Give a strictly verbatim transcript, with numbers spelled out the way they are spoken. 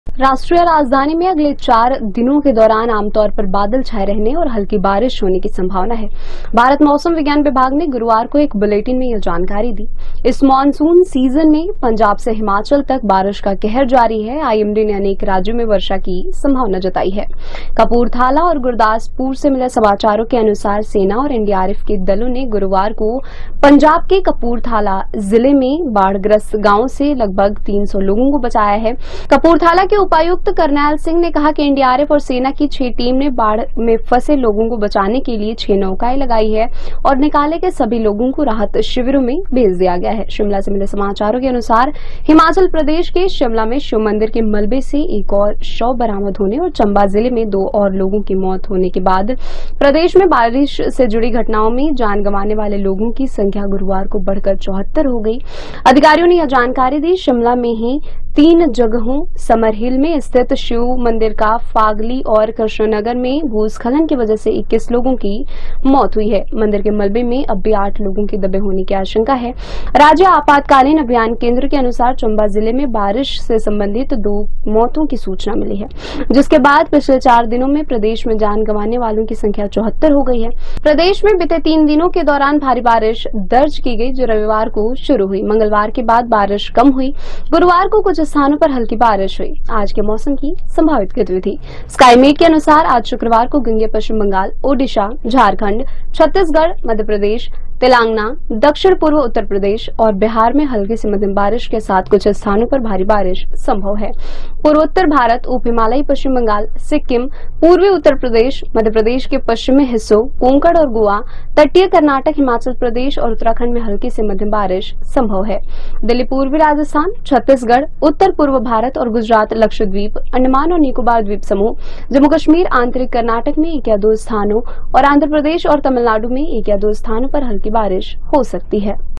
राष्ट्रीय राजधानी में अगले चार दिनों के दौरान आमतौर पर बादल छाए रहने और हल्की बारिश होने की संभावना है। भारत मौसम विज्ञान विभाग ने गुरुवार को एक बुलेटिन में यह जानकारी दी। इस मानसून सीजन में पंजाब से हिमाचल तक बारिश का कहर जारी है। आईएमडी ने अनेक राज्यों में वर्षा की संभावना जताई है। कपूरथला और गुरदासपुर से मिले समाचारों के अनुसार सेना और एनडीआरएफ के दलों ने गुरुवार को पंजाब के कपूरथला जिले में बाढ़ग्रस्त गाँव से लगभग तीन सौ लोगों को बचाया है। कपूरथला के उपायुक्त करनैल सिंह ने कहा कि एनडीआरएफ और सेना की छह टीम ने बाढ़ में फंसे लोगों को बचाने के लिए छह नौकाएं लगाई है और निकाले गए सभी लोगों को राहत शिविरों में भेज दिया गया है। शिमला से मिले समाचारों के अनुसार हिमाचल प्रदेश के शिमला में शिव मंदिर के मलबे से एक और शव बरामद होने और चंबा जिले में दो और लोगों की मौत होने के बाद प्रदेश में बारिश से जुड़ी घटनाओं में जान गंवाने वाले लोगों की संख्या गुरुवार को बढ़कर चौहत्तर हो गई। अधिकारियों ने यह जानकारी दी। शिमला में ही तीन जगहों समर हिल में स्थित शिव मंदिर का फागली और कृष्णनगर में भूस्खलन की वजह से इक्कीस लोगों की मौत हुई है। मंदिर के मलबे में अब भी आठ लोगों के दबे होने की आशंका है। राज्य आपातकालीन अभियान केंद्र के अनुसार चंबा जिले में बारिश से संबंधित दो मौतों की सूचना मिली है, जिसके बाद पिछले चार दिनों में प्रदेश में जान गंवाने वालों की संख्या चौहत्तर हो गई है। प्रदेश में बीते तीन दिनों के दौरान भारी बारिश दर्ज की गई, जो रविवार को शुरू हुई। मंगलवार के बाद बारिश कम हुई। गुरुवार को कुछ स्थानों पर हल्की बारिश हुई। आज के मौसम की संभावित गतिविधि स्काईमेट के अनुसार आज शुक्रवार को गंगे पश्चिम बंगाल, ओडिशा, झारखंड, छत्तीसगढ़, मध्य प्रदेश, तेलंगाना, दक्षिण पूर्व उत्तर प्रदेश और बिहार में हल्की से मध्यम बारिश के साथ कुछ स्थानों पर भारी बारिश संभव है। पूर्वोत्तर भारत, उप हिमालयी पश्चिम बंगाल, सिक्किम, पूर्वी उत्तर प्रदेश, मध्य प्रदेश के पश्चिमी हिस्सों, कोंकण और गोवा, तटीय कर्नाटक, हिमाचल प्रदेश और उत्तराखंड में हल्की से मध्यम बारिश संभव है। दिल्ली, पूर्वी राजस्थान, छत्तीसगढ़, उत्तर पूर्व भारत और गुजरात, लक्षद्वीप, अंडमान और निकोबार द्वीप समूह, जम्मू कश्मीर, आंतरिक कर्नाटक में एक या दो स्थानों और आंध्र प्रदेश और तमिलनाडु में एक या दो स्थानों पर हल्की बारिश हो सकती है।